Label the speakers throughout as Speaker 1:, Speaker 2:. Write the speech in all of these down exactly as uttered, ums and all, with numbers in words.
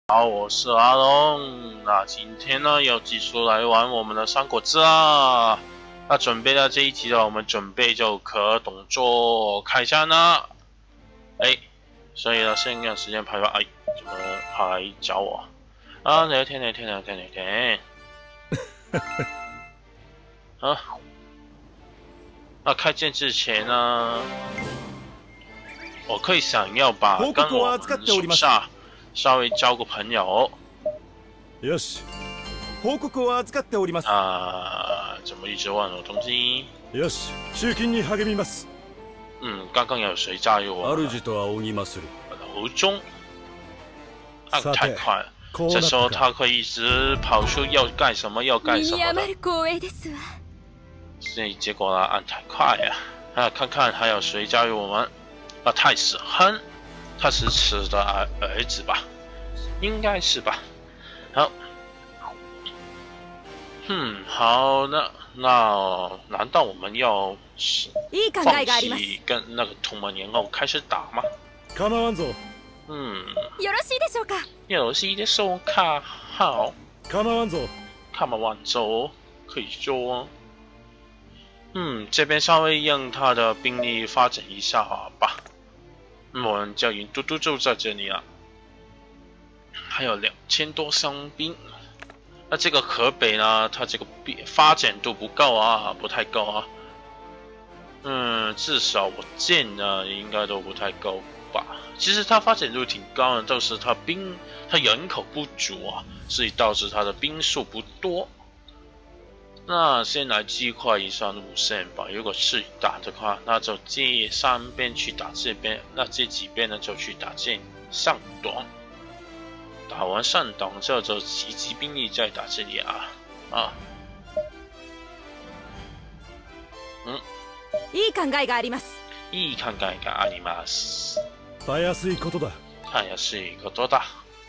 Speaker 1: 好，我是阿龙。那今天呢，要继续来玩我们的三国志啊。那准备了这一集了，我们准备就可动作开战啦。哎，所以呢，先让时间排吧。哎，怎么跑来找我？啊，聊天聊天聊天聊天。啊，那开战之前呢，我可以想要把跟我们属下稍微交个朋友。
Speaker 2: よし、報告を預かっております。
Speaker 1: 啊，怎么一直忘了东西？
Speaker 2: よし、集金に励みます。
Speaker 1: 嗯，刚刚有谁加入我？
Speaker 2: 主とは仰ぎまする。
Speaker 1: 途中，按太快了。这时候他会一直跑出要干什么要干什么的。所以结果呢，按太快了。啊，看看还有谁加入我们？啊，太史亨，太史慈的儿儿子吧，应该是吧。好，嗯，好，那那难道我们要放弃跟那个同盟联后开始打吗？
Speaker 2: 構わんぞ。
Speaker 1: 嗯，
Speaker 3: よろしいでしょうか。
Speaker 1: よろしいでしょうか。好，
Speaker 2: 構わんぞ。
Speaker 1: 構わんぞ，可以说。嗯，这边稍微让他的兵力发展一下好吧。嗯，我们就云嘟嘟就在这里了，还有两千多伤兵。那这个河北呢，它这个发展度不够啊，不太够啊。嗯，至少我见的应该都不太够吧。其实它发展度挺高的，但是它兵它人口不足啊，所以导致它的兵数不多。那先来计划一下路线吧。如果是打的话，那就这三边去打这边，那这几边呢就去打这上党。打完上党之后就集集兵力再打这里啊啊。嗯。
Speaker 3: いい考えがあります。
Speaker 1: いい考えがあります。
Speaker 2: たやすいことだ。
Speaker 1: たやすいことだ。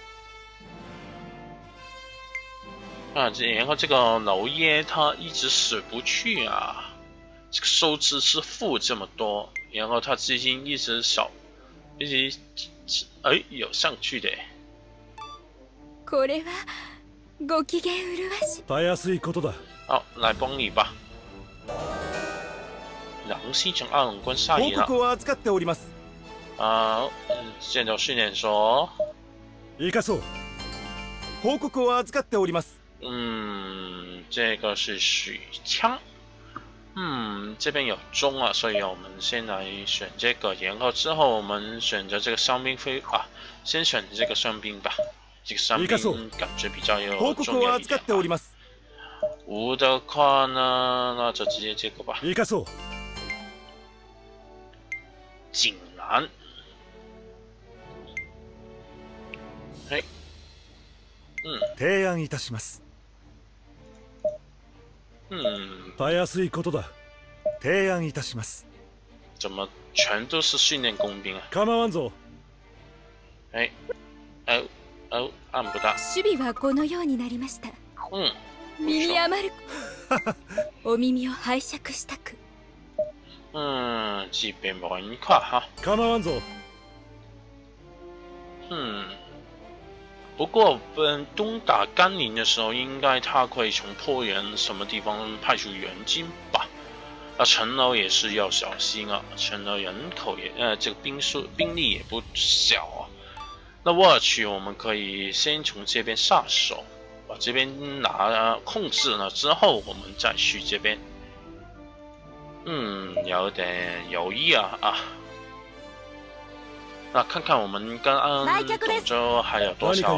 Speaker 1: 啊，这然后这个娄烨他一直死不去啊，这个收支是负这么多，然后他资金一直少，一直哎有上去的。
Speaker 3: これはご機嫌麗し。
Speaker 2: たやすいことだ。
Speaker 1: 好，来帮你吧。狼西城阿龙关下野了。
Speaker 2: 報告を預かっております。
Speaker 1: 啊，见到训练所。
Speaker 2: 生かそう。報告を預かっております。
Speaker 1: 嗯，这个是许枪。嗯，这边有钟啊，所以我们先来选这个，然后之后我们选择这个伤兵飞啊，先选这个伤兵吧。这个伤兵感觉比较有重要一点。无的话呢，那就直接这个吧。井栏。嘿，嗯。
Speaker 2: 提案いたします。
Speaker 1: 嗯，
Speaker 2: たやすいことだ。提案いたします。
Speaker 1: 怎么全都是训练工兵啊？
Speaker 2: 構わんぞ。
Speaker 1: 哎，哦哦，按不到。
Speaker 3: 守備はこのようになりました。
Speaker 1: 嗯。
Speaker 3: 身に余る。お耳を拝借したく。
Speaker 1: 嗯，这边玩一块哈。
Speaker 2: 構わんぞ。
Speaker 1: 嗯。不过，嗯，东打甘宁的时候，应该他会从破原什么地方派出援军吧？啊，陈楼也是要小心啊，陈楼人口也，呃，这个兵数兵力也不小啊。那沃尔曲我们可以先从这边下手，把这边拿控制了之后，我们再去这边。嗯，有点犹豫啊啊。那看看我们跟董卓还有多少？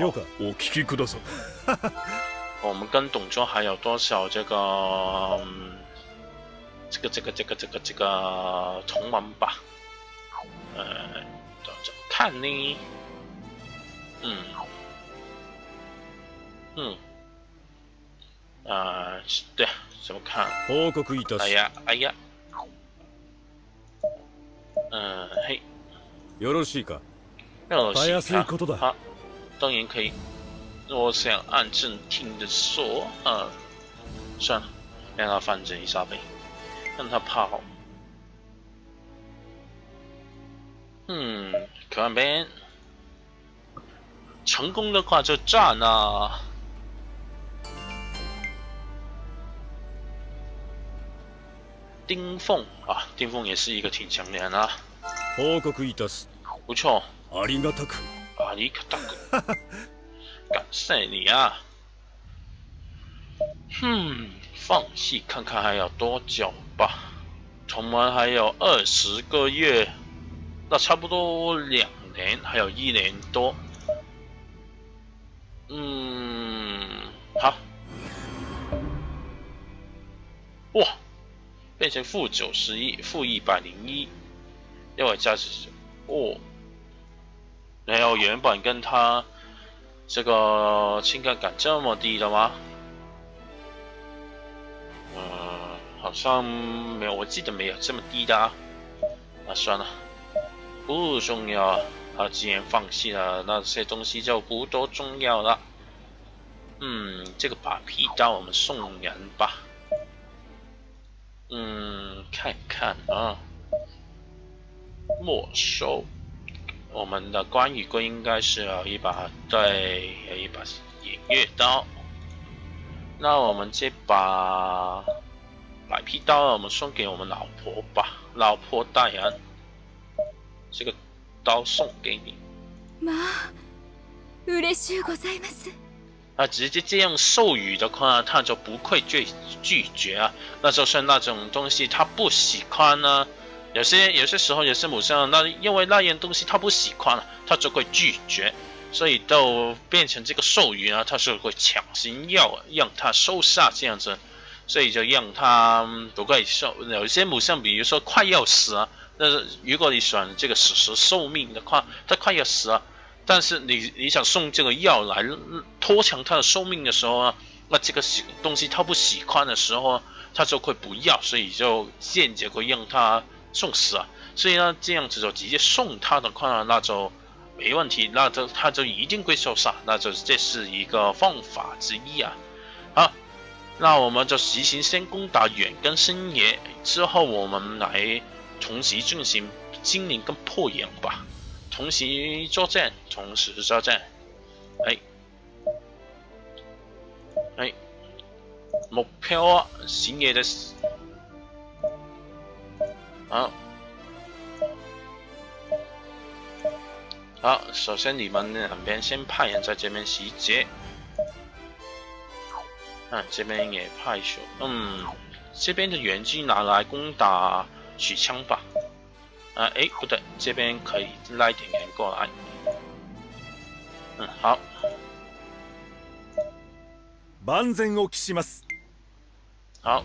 Speaker 1: 我们跟董卓还有多少这个、嗯、这个这个这个这个这个同盟吧？呃，怎么看呢？嗯嗯，呃，对，怎么看？哎呀哎呀，嗯、呃、嘿。
Speaker 2: よろしいか。
Speaker 1: よろしいか。好，当然可以。我想按正听的说，呃，算了，让他反正一下呗，让他跑。嗯，可那边成功的话就赞啊！丁凤啊，丁凤也是一个挺强的人啊。
Speaker 2: 報告いたす。
Speaker 1: 不错。
Speaker 2: ありがたく。
Speaker 1: ありがたく。感谢你啊。嗯，放弃看看还有多久吧。我们还有二十个月，那差不多两年，还有一年多。嗯，好。哇，变成负九十一，负一百零一，因为加是哦，没有原本跟他这个情感感这么低的吗？嗯、呃，好像没有，我记得没有这么低的啊。那算了，不重要啊。他既然放弃了，那些东西就不多重要了。嗯，这个把皮刀我们送人吧。嗯，看看啊，没收。我们的关羽龟应该是有一把，对，有一把偃月刀。那我们这把白皮刀，我们送给我们老婆吧，老婆大人，这个刀送给你。
Speaker 3: まあ、嬉しゅうございます。
Speaker 1: 啊，直接这样授予的话，他就不会拒拒绝啊。那就算那种东西他不喜欢呢，有些有些时候也是某些人，那因为那样东西他不喜欢了，他就会拒绝，所以都变成这个授予啊，他是会强行要让他收下这样子，所以就让他不会受。有一些某些比如说快要死啊，那如果你选这个死时寿命的话，他快要死了。但是你你想送这个药来拖长他的寿命的时候啊，那这个东西他不喜欢的时候，他就会不要，所以就间接会让他送死啊。所以呢，这样子就直接送他的话，那就没问题，那就他就一定会受杀，那就这是一个方法之一啊。好，那我们就实行先攻打远跟深野，之后我们来同时进行精灵跟破阳吧。同時作戰，同時作戰。はい。はい。目標は深夜です。好。好，首先你们两边先派人在这边集结。嗯，这边也派手。嗯，这边的援军拿来攻打许昌吧。啊，哎，不对，这边可以拉一点人过来。嗯，好。
Speaker 2: 万全お期します。
Speaker 1: 好。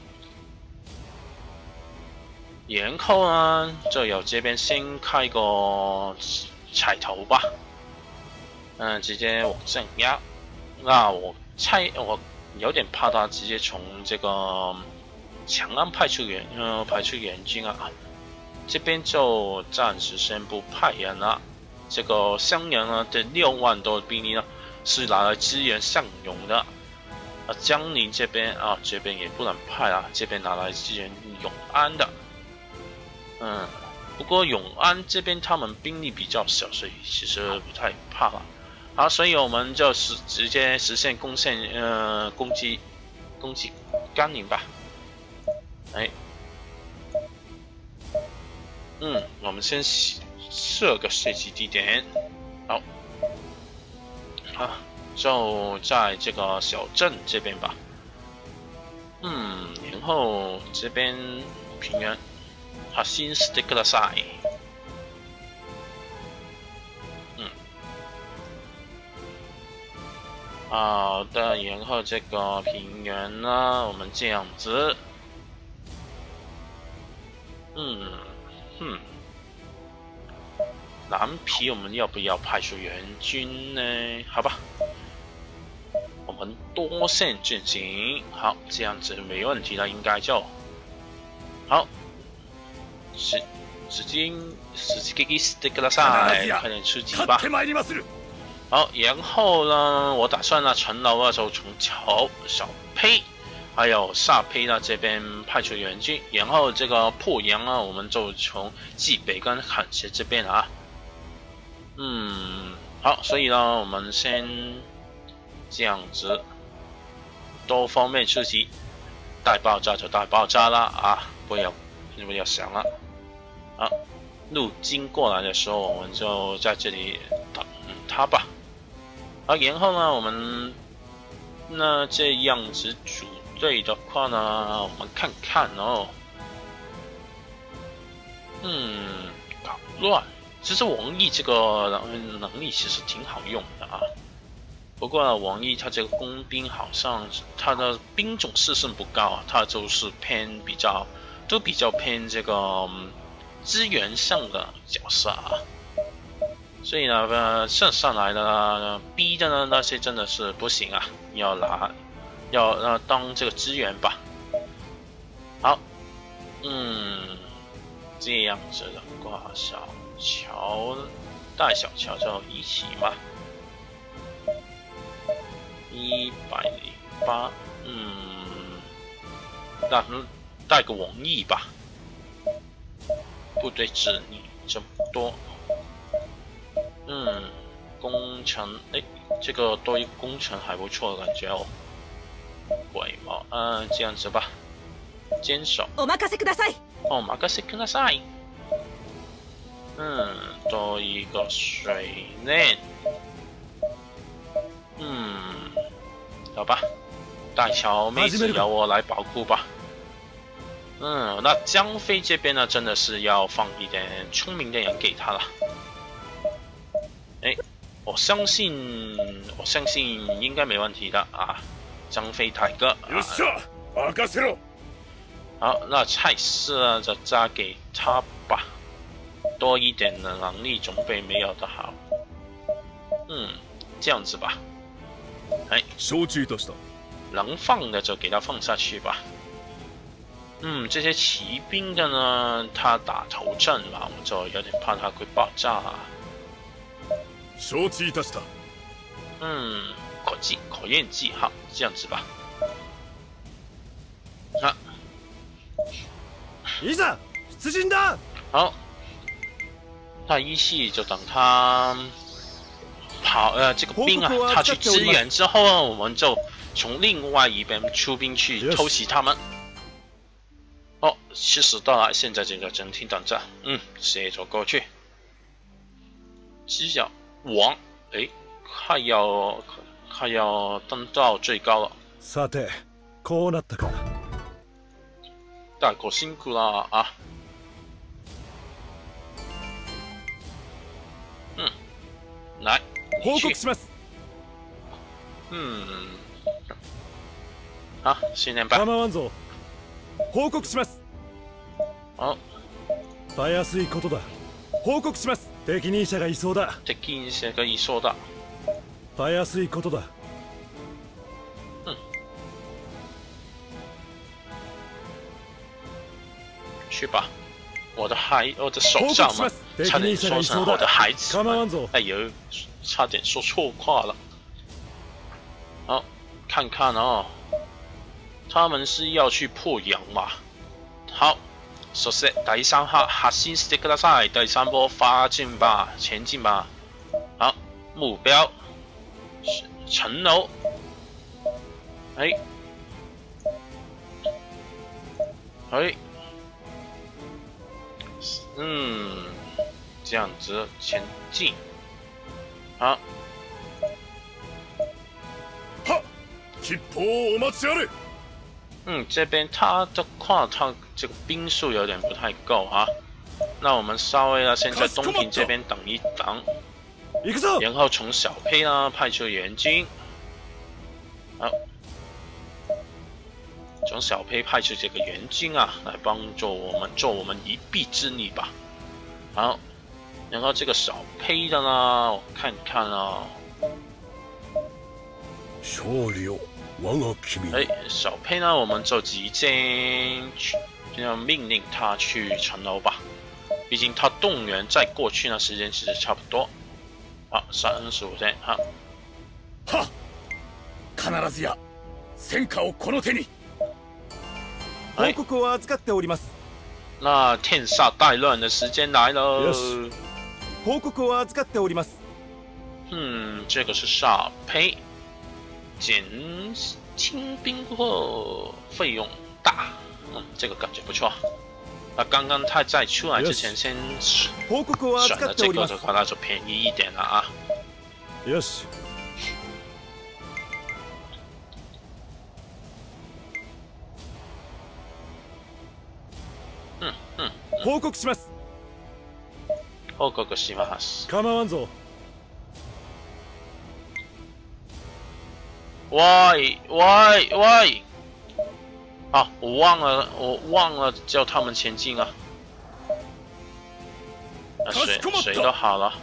Speaker 1: 然后呢，就由这边先开个彩头吧。嗯，直接往正压。那我猜，我有点怕他直接从这个强安派出援，呃，派出援军啊。这边就暂时先不派人了。这个襄阳呢的六万多兵力呢，是拿来支援项勇的。啊，江宁这边啊，这边也不能派啊，这边拿来支援永安的。嗯，不过永安这边他们兵力比较小，所以其实不太怕了。好，所以我们就是直接实现攻陷，呃，攻击攻击甘宁吧。哎。嗯，我们先设个射击地点，好，好，就在这个小镇这边吧。嗯，然後這邊平原発信してください。嗯，好的，然后这个平原呢，我们这样子，嗯，嗯，蓝皮我们要不要派出援军呢？好吧。我们多线进行，好，这样子没问题了，应该就好。时时间时机给してください，快点出击吧。好，然后呢，我打算呢，城楼啊，就从小小胚还有萨胚呢这边派出援军，然后这个破阳啊，我们就从冀北跟海协这边啊，嗯。 好，所以呢，我们先这样子多方面出击，带爆炸就带爆炸啦啊！不要不要想了啊！路经过来的时候，我们就在这里等他吧。好，然后呢，我们那这样子组队的话呢，我们看看哦。嗯，搞乱。其实王毅这个能力其实挺好用的啊。不过呢，王毅他这个工兵好像他的兵种适性不高啊，他就是偏比较都比较偏这个、嗯、资源上的角色啊。所以呢，呃，剩下来的呢 B 的呢那些真的是不行啊，要拿要呃当这个资源吧。好，嗯，这样子的话，小乔带小乔就一起嘛。一百零八，嗯，那带个王毅吧。部队指你这么多，嗯，工程，哎，这个多一个工程还不错的感觉哦。鬼毛，嗯，这样子吧，坚守。
Speaker 3: お任せください。
Speaker 1: お任せください。嗯，多一个水链。嗯，好吧，大乔妹子由我来保护吧。嗯，那江飞这边呢，真的是要放一点聪明的人给他了。哎，我相信，我相信应该没问题的啊，江飞大哥。啊、好，那菜式呢就加给他吧，多一点的能力总比没有的好。嗯，这样子吧。哎，能放的就给他放下去吧。嗯，这些骑兵的呢，他打头阵嘛，我就有点怕他会爆炸啊。嗯，可记可验记号，这样子吧。啊，
Speaker 2: いざ出陣だ。
Speaker 1: 好，那一系就等他跑呃这个兵啊，他去支援之后呢，我们就从另外一边出兵去偷袭他们。哦，其实到了现在这个整体等着，嗯，射咗過去。只有王，誒，快要快要登到最高了。
Speaker 2: さて、こうなったか。
Speaker 1: 大哥辛苦了啊！嗯，来，
Speaker 2: 報告します。
Speaker 1: 嗯，好，训练吧。
Speaker 2: 構わんぞ。報告します。
Speaker 1: 好，
Speaker 2: たやすいことだ。報告します。適任者がいそうだ。
Speaker 1: 適任者がいそうだ。
Speaker 2: たやすいことだ。
Speaker 1: 嗯，去吧，我的孩，我的手上嘛，差点说成我的孩子。哎呦，差点说错话了。好，看看哦。他们是要去破洋嘛？好，首先第三下核心 stick ください，第三波发进吧，前进吧。好，目标是城楼。哎，哎，嗯，这样子前进。好。
Speaker 2: は、吉報をお待ちあれ。
Speaker 1: 嗯，这边他的话，他这个兵数有点不太够啊。那我们稍微呢，先在东平这边等一等，然后从小沛呢派出援军，好，从小沛派出这个援军啊，来帮助我们做我们一臂之力吧。好，然后这个小沛的呢，我看看啊。
Speaker 2: 勝利を我が君に。
Speaker 1: 哎，小沛呢，我们就直接去命令他去城楼吧。毕竟他动员再过去呢，时间其实差不多。好，三十五天，好。
Speaker 2: は、必ずや戦果をこの手に。報告を預かっております。
Speaker 1: 那天下大乱的时间来了。
Speaker 2: 報告を預かっております。
Speaker 1: 嗯，这个是傻胚，减轻兵后费用大，嗯，这个感觉不错。啊，刚刚他在出来之前先选了这个的话，那就便宜一点了啊。
Speaker 2: よし。
Speaker 1: 嗯嗯。
Speaker 2: 報告します。
Speaker 1: 報告します。
Speaker 2: 構わんぞ。
Speaker 1: 喂喂喂！啊，我忘了，我忘了叫他们前进啊。啊，谁谁都好了。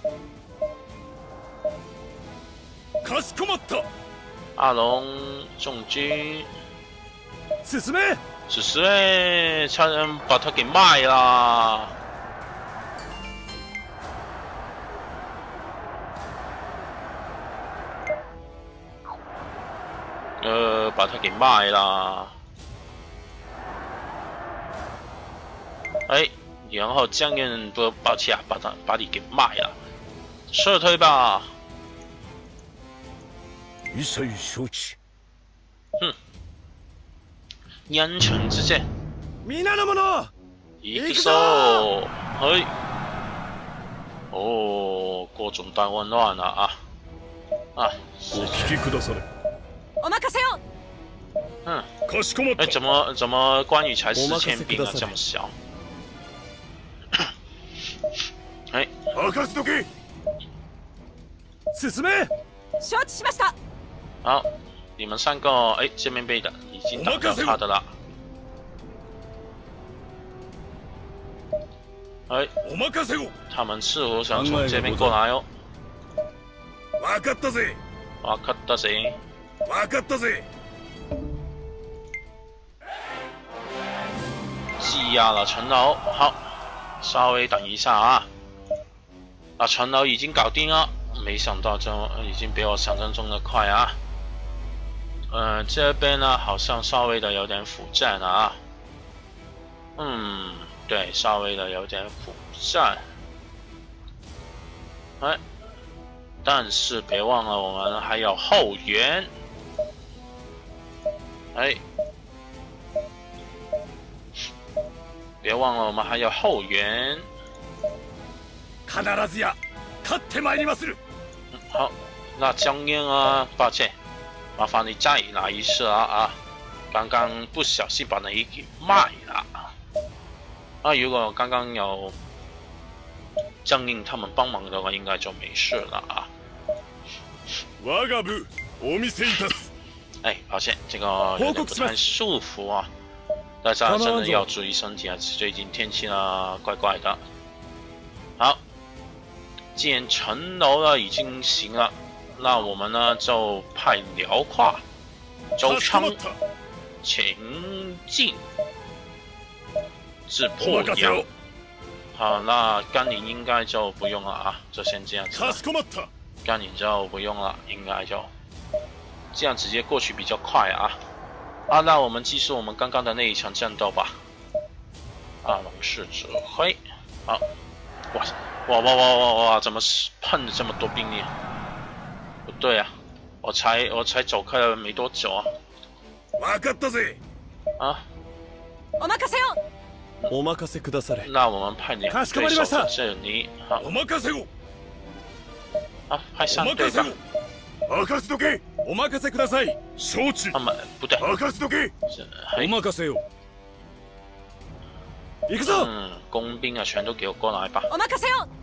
Speaker 2: かしこまった。
Speaker 1: 阿龙重军。
Speaker 2: 進め。
Speaker 1: 只是哎，差点把他给卖了。呃，把它给卖了。哎，然后江源不抱歉，把他把你给卖了，撤退吧。
Speaker 2: 一切承知。
Speaker 1: 哼，鄢城之剑。
Speaker 2: 皆の者。
Speaker 1: 行くぞ！嘿。哦，各种大混乱了啊！啊，
Speaker 2: お聞きくだされ。
Speaker 3: お任せを。
Speaker 1: 嗯，
Speaker 2: かしこまった。
Speaker 1: 哎，怎么怎么关羽才四千兵啊，这么小？哎，
Speaker 2: 任せとけ。進め。
Speaker 3: 承知しました。
Speaker 1: 好，你们三个，哎，这边被的已经打掉他的了。哎，
Speaker 2: お任せを。
Speaker 1: 他们似乎想从这边过来哦。
Speaker 2: わかったぜ。
Speaker 1: わかったぜ。
Speaker 2: わかったぜ。
Speaker 1: 挤压了城楼，好，稍微等一下啊。啊，城楼已经搞定了，没想到这已经比我想象中的快啊。呃，这边呢好像稍微的有点腐战了啊。嗯，对，稍微的有点腐战。哎，但是别忘了我们还有后援。哎。别忘了，我们还有后援。
Speaker 2: 必ずや勝ってまいりまする。
Speaker 1: 好，那江燕啊，抱歉，麻烦你再来一次啊啊！刚刚不小心把你给卖了。啊，如果刚刚有江燕他们帮忙的话，应该就没事了啊。
Speaker 2: 我が部お見せいたす。
Speaker 1: 哎，抱歉，这个有点不太舒服啊。大家真的要注意身体啊！最近天气呢，怪怪的。好，既然城楼呢已经行了，那我们呢就派辽跨、周昌前进至鄱阳。好，那甘宁应该就不用了啊，就先这样子了。甘宁就不用了，应该就这样直接过去比较快啊。啊，那我们继续我们刚刚的那一场战斗吧。阿龙是指挥，好，哇哇哇哇哇哇，怎么碰了这么多兵力？不对啊，我才我才走开了没多久啊。
Speaker 2: わかったぜ。
Speaker 1: 啊。
Speaker 3: お任せを。
Speaker 2: お任せくだされ。
Speaker 1: 那我们派两对手在这里，好。
Speaker 2: お任せを。
Speaker 1: 好，派三队吧。
Speaker 2: 任せとけ。お任せください。承知。
Speaker 1: 他们不对。
Speaker 2: 任せとけ。お任せよ。行くぞ。
Speaker 1: 嗯，工兵啊，全都给我过来吧。
Speaker 3: お任せよ。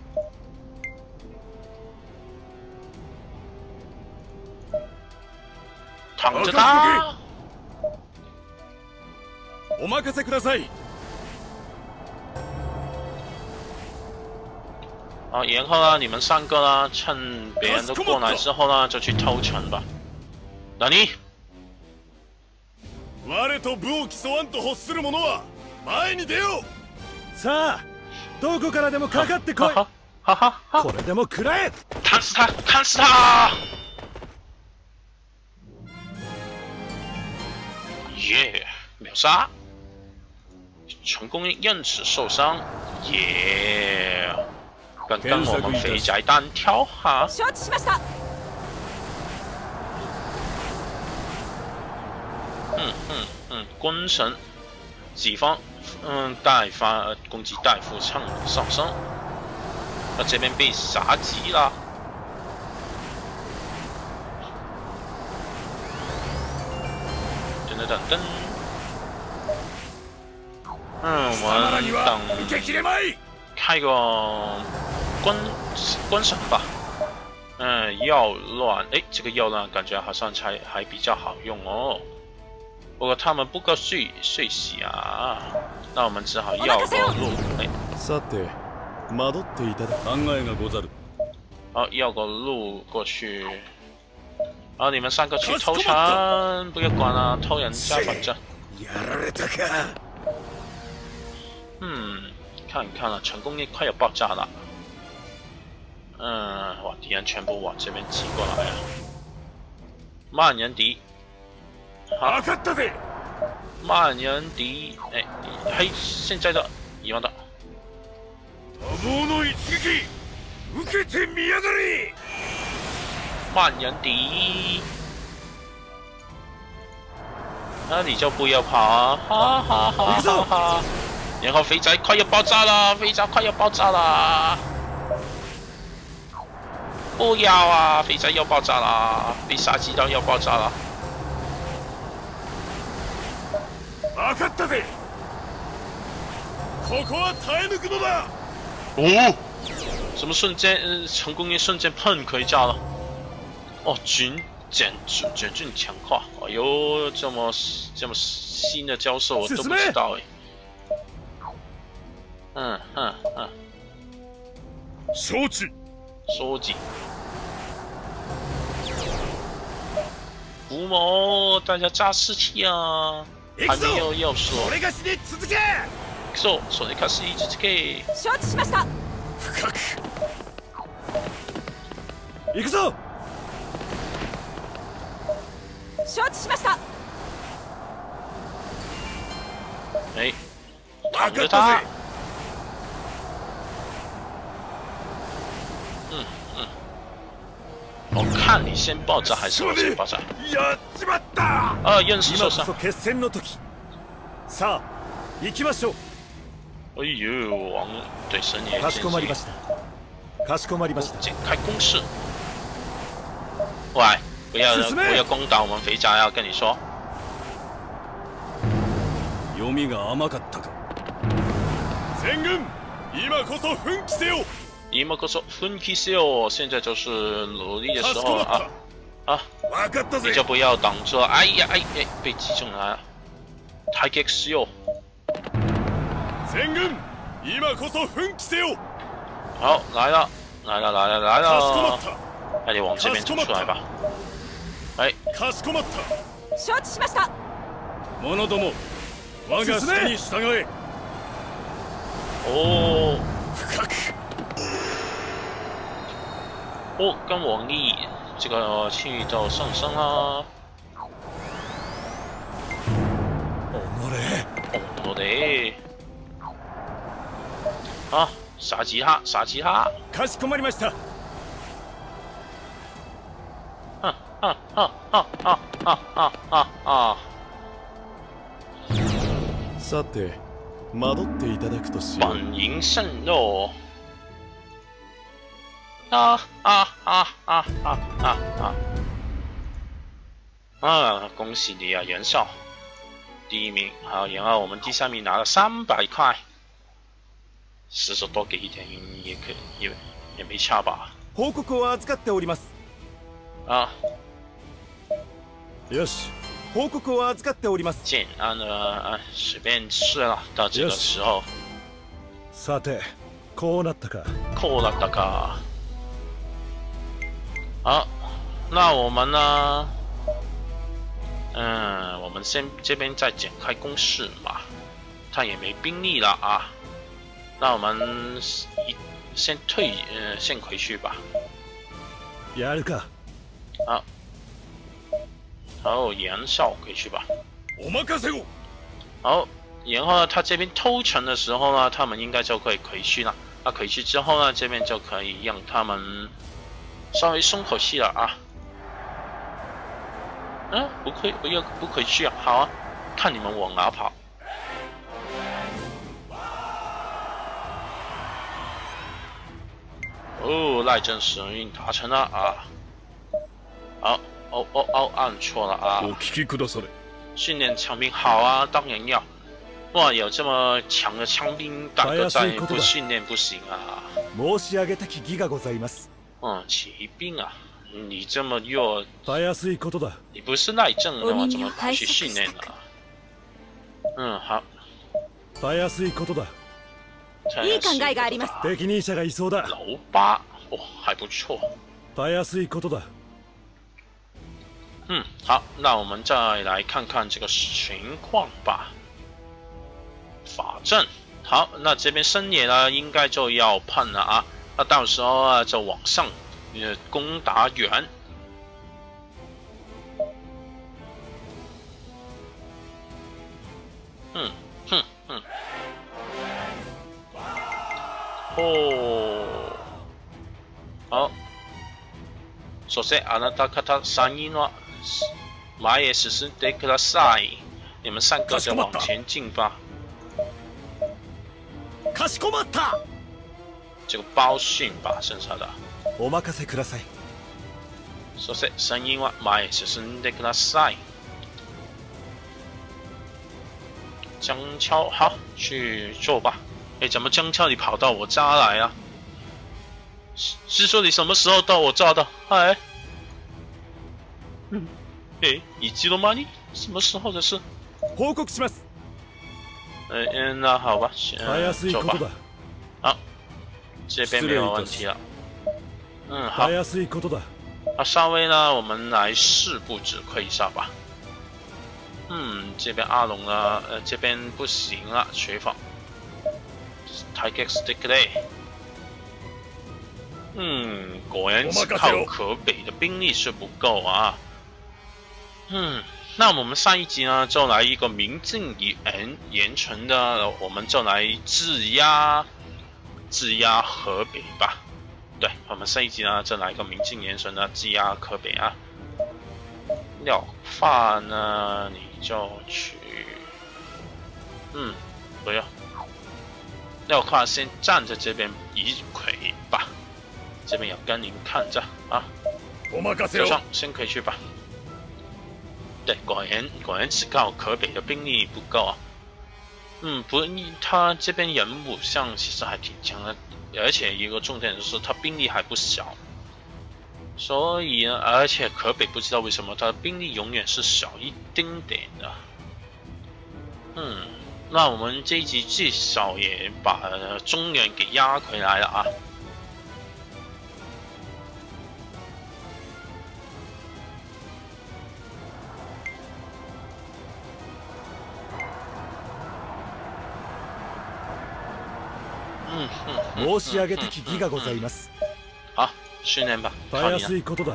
Speaker 1: 躺着打。
Speaker 2: お任せください。
Speaker 1: 好，然后呢，你们三个呢，趁别人都过来之后呢，就去偷城吧。那你？
Speaker 2: 我と部を競わんと欲する者は前に出よう。さあ、どこからでもかかってこい。
Speaker 1: 哈哈哈哈！
Speaker 2: これでも食らえ。
Speaker 1: 砍死他！砍死他！耶，秒杀！成功因此受伤。耶！ 跟跟我们肥宅单挑哈。
Speaker 3: 承知しました。
Speaker 1: 嗯嗯嗯，quân神己方嗯大发呃攻击大幅上上升，那这边被杀击了。噔噔噔噔。嗯，我们等开个quân quân神吧。嗯，药乱，哎，这个药乱感觉好像才还比较好用哦。不过他们不够睡睡洗啊，那我们只好要个路。哎，
Speaker 2: さて、惑っていただ考えがござる。
Speaker 1: 好，要个路过去。好，你们三个去偷船，不要管了，偷人家反正。嗯，看一看了，成功率快要爆炸了。嗯，哇，敌人全部往这边挤过来啊！万人敌。好，万人敌，哎，嘿，现在的一万的。万人敌，那你就不要跑啊！哈哈哈哈哈！然后肥宅快要爆炸了，肥宅快要爆炸了！不要啊，肥宅要爆炸了，被杀鸡刀要爆炸了。分かったぜ。ここは耐え抜くのだ。哦，什么瞬间，呃，成功一瞬间碰可以炸了。哦，军简简简俊强化，哎呦，这么这么新的教授我都不知道哎。嗯嗯嗯。承知。收集。吴某，大家加士气啊！还没有要说。そう、それかし続け。
Speaker 3: 承知しました。
Speaker 2: 深く。行くぞ。
Speaker 3: 承知しました。
Speaker 1: 哎，挡着他。嗯嗯。我看你先爆炸还是我先爆炸？啊，刃士受伤。
Speaker 2: さあ、行きましょう。
Speaker 1: 哎呦，王对神也
Speaker 2: かしこまりました。かしこまりました。
Speaker 1: 展开攻势。喂，不要不要攻打我们肥宅啊！跟你说。
Speaker 2: 読みが甘かったか。全軍、今こそ奮起せよ。
Speaker 1: 今こそ奮起せよ！现在就是努力的时候了啊！啊，你就不要挡着！哎呀，哎哎，被击中了！太激死哟！
Speaker 2: 全軍、今こそ奮起せよ！
Speaker 1: 好，来了，来了，来了，来了！那你往这边冲出来吧！哎，
Speaker 2: かしこまった。
Speaker 3: 承知しました。
Speaker 2: 者ども、我が指に従え。
Speaker 1: 哦，
Speaker 2: 深く。
Speaker 1: 哦，跟王毅这个气就上升了。我的，啊，杀击他，杀击他！
Speaker 2: かしこまりました。
Speaker 1: 啊啊啊啊啊啊啊啊啊！
Speaker 2: さて、惑っていただくとしよう。
Speaker 1: 本营胜肉。啊啊啊啊啊啊啊！啊，恭喜你啊，袁绍，第一名。好，然后我们第三名拿了三百块，十手多给一点也可以，也也没差吧？
Speaker 2: 報告を預かっております。
Speaker 1: 啊，
Speaker 2: よし、報告を預かっております。
Speaker 1: 简单的啊，随便试了。到这个时候，
Speaker 2: さて、こうなったか。
Speaker 1: こうだったか。好，那我们呢？嗯，我们先这边再展开攻势吧。他也没兵力了啊，那我们一先退，呃，先回去吧。
Speaker 2: やるか。
Speaker 1: 好，好，袁绍回去吧。
Speaker 2: お任せを。
Speaker 1: 好，然后他这边偷城的时候呢，他们应该就可以回去了。 那回去之后呢，这边就可以让他们稍微松口气了啊。嗯、啊，不可以，不要不可以去啊！好啊，看你们往哪跑。哦，赖正时运达成了啊！好，哦哦哦，按错了啊！训练枪兵好啊，当然要。哇，有这么强的枪兵，大哥在不训练不行啊！嗯，骑兵啊，你这么弱，你不是赖正的吗？怎么跑去训练呢？嗯，好。
Speaker 3: いい考えがあります。
Speaker 4: 敵任者がいそうだ。
Speaker 1: 老八，哦，还不错。
Speaker 4: たやすいことだ。
Speaker 1: 嗯，好，那我们再来看看这个情况吧。法阵，好，那这边深野呢，应该就要碰了啊。那到时候啊，就往上，呃，攻打远。嗯，哼哼。哦，好。そしてあなた方三人は前へ進んでください。你们三个就往前进吧。
Speaker 2: かしこまった。
Speaker 1: 这个包训吧，剩下的。
Speaker 4: お任せください。
Speaker 1: そして三人は前へ進んでください。江超，好，去做吧。哎，怎么江超你跑到我家来啊？是是说你什么时候到我家的？哎，嗯，哎，你知道吗？你什么时候的事？
Speaker 2: 報告します。
Speaker 1: 嗯嗯，那好吧，嗯，走吧。好，这边没有问题了。嗯，好。那稍微呢，我们来试步指挥一下吧。嗯，这边阿龙呢，呃，这边不行了，水法。Tiger Stick Day。嗯，果然只靠河北的兵力是不够啊。嗯，那我们上一集呢，就来一个明镜岩岩城的，我们就来质押质押河北吧。对，我们上一集呢，就来一个明镜岩城的质押河北啊。廖发呢，你就去，嗯，不要。廖发先站在这边以魁吧。这边有甘宁看着啊，走上先可以去吧。对，果然果然只靠河北的兵力不够啊。嗯，不，他这边人武将其实还挺强的，而且一个重点就是他兵力还不小，所以呢，而且河北不知道为什么他的兵力永远是小一丁点的。嗯，那我们这一集至少也把中原给压回来了啊。
Speaker 4: 申し上げたき儀がございます。
Speaker 1: 好，训练吧。
Speaker 4: たやすいことだ。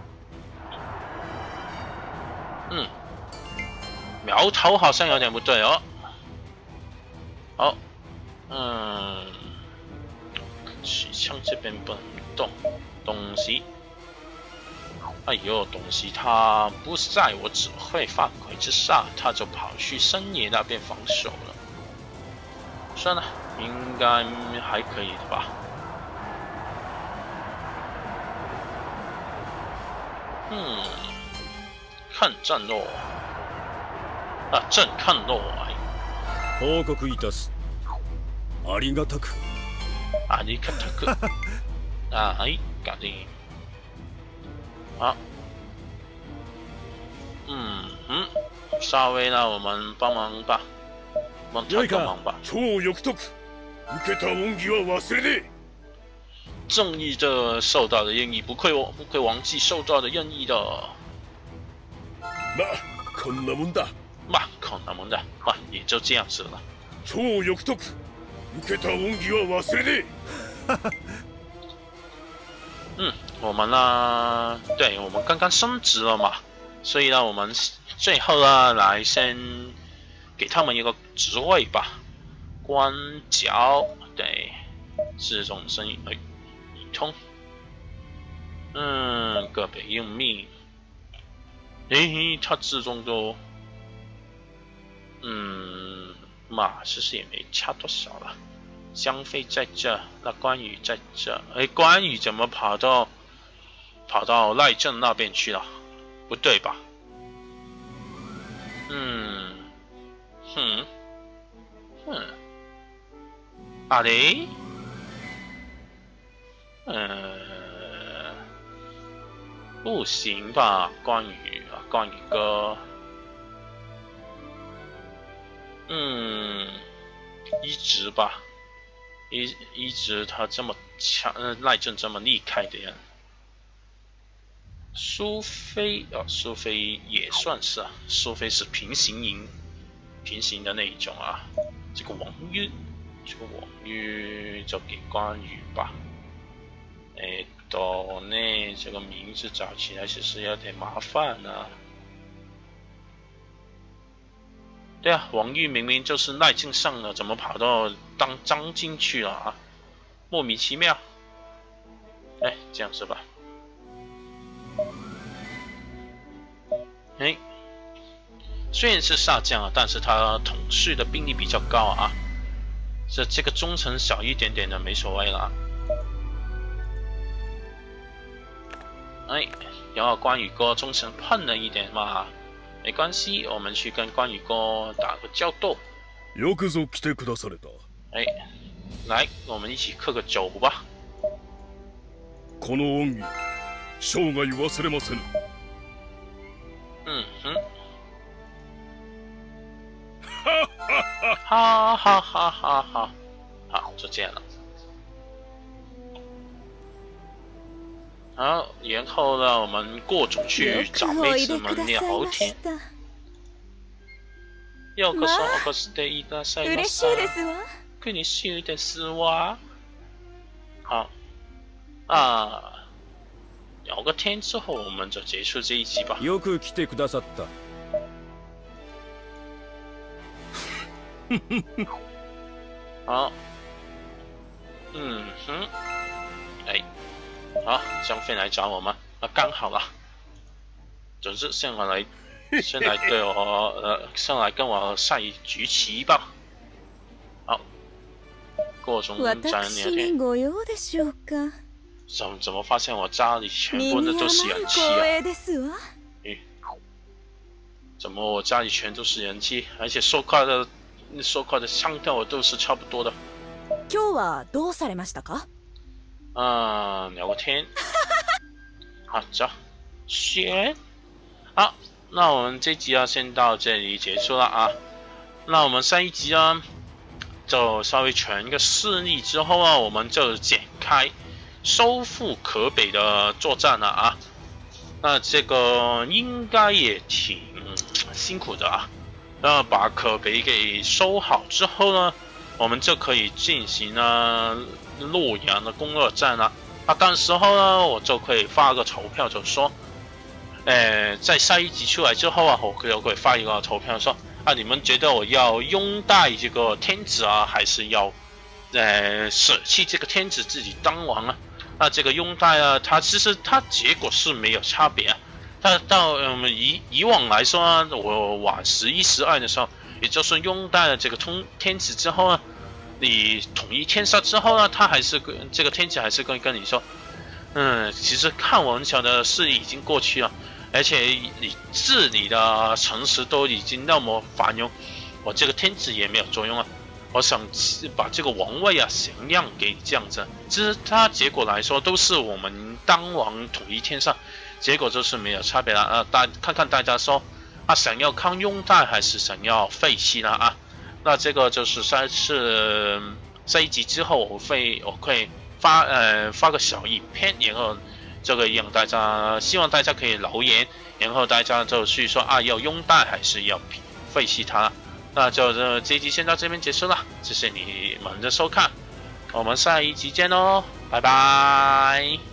Speaker 1: 嗯，苗头好像有点不对哦。好，嗯，取枪这边不能动，东西。哎呦，东西他不在我指挥范围之下，他就跑去深野那边防守了。算了。应该还可以的吧。嗯，看战落啊，正看落来。
Speaker 2: 報告いたす。ありがたく。
Speaker 1: ありがたく。啊，哎，搞定。好。嗯嗯，稍微呢，我们帮忙吧，帮他个忙吧。
Speaker 2: 超欲得。受けた恩義は忘れねえ。
Speaker 1: 正义的受到的恩义，不愧我不会忘记受到的恩义的。
Speaker 2: まあこんなもんだ。
Speaker 1: まあこんなもんだ。啊，也就这样子了。
Speaker 2: 超欲得。受けた恩義は忘れねえ。
Speaker 1: 嗯，我们呢，对我们刚刚升职了嘛，所以呢，我们最后呢，来先给他们一个职位吧。官角，对， 这种声音，哎，一通。嗯，个别用命。哎，他自动都，嗯，马其实也没差多少了。江飞在这，那关羽在这。哎，关羽怎么跑到跑到赖政那边去了？不对吧？嗯，哼，哼，啊嘞，呃，不行吧，关羽啊，关羽哥，嗯，一直吧。一一直他这么强，呃，赖政这么厉害的呀。苏菲啊，苏菲也算是啊，苏菲是平行营，平行的那一种啊。这个王晕，这个王晕就给关羽吧。哎，到呢，这个名字找起来其实有点麻烦啊。对啊，王玉明明就是赖政上了，怎么跑到当张京去了啊？莫名其妙。哎，这样是吧？哎，虽然是下降啊，但是他统帅的兵力比较高啊。这这个忠诚小一点点的没所谓了。哎，然后关羽哥忠诚碰了一点嘛。没关系，我们去跟关羽哥打个交斗。
Speaker 2: よくぞ来てくだされた。
Speaker 1: 哎，来，我们一起刻个九吧。
Speaker 2: この恩義、生涯忘れませぬ。
Speaker 1: 嗯哼，哈哈哈哈哈，好，就这样了。好，然后呢，我们过主去找妹子们聊天。ようこそお越していたださいました。
Speaker 3: 嬉しいですわ。
Speaker 1: 嬉しいですわ。好，啊，聊个天之后，我们就结束这一集吧。
Speaker 2: よく来てくださった。
Speaker 1: 好，嗯哼，哎。好，张飞来找我们，那刚好了。总之，先来，先来对我，呃，先来跟我下一局棋吧。好，各种在聊天。怎怎么发现我家里全部的都是人气啊？嗯，怎么我家里全都是人气，而且收块的收块的腔调都是差不多的。
Speaker 3: 今日はどうされましたか？
Speaker 1: 嗯，聊个天。好，走，选。好，那我们这集啊，先到这里结束了啊。那我们上一集啊，就稍微全个示例之后啊，我们就展开收复河北的作战了啊。那这个应该也挺辛苦的啊。那把河北给收好之后呢，我们就可以进行呢洛阳的攻略战了。啊，到时候呢，我就可以发个投票，就说，呃，在下一集出来之后啊，我就可以发一个投票说，啊，你们觉得我要拥戴这个天子啊，还是要，呃，舍弃这个天子自己当王啊？那这个拥戴啊，它其实它结果是没有差别啊。它到嗯以以往来说啊，我往十一十二的时候，也就是拥戴了这个通天子之后呢，你统一天下之后呢，他还是跟这个天子还是跟跟你说，嗯，其实汉王朝的事已经过去了，而且你治理的城市都已经那么繁荣，我这个天子也没有作用啊。我想把这个王位啊降让给这样子，其实它结果来说都是我们当王统一天下，结果就是没有差别了啊。大看看大家说啊，想要看拥戴还是想要废弃了啊？那这个就是下次这一集之后，我会我会发呃发个小影片，然后这个让大家希望大家可以留言，然后大家就去说啊要拥戴还是要废弃它。那就这一集先到这边结束了，谢谢你们的收看，我们下一集见喽，拜拜。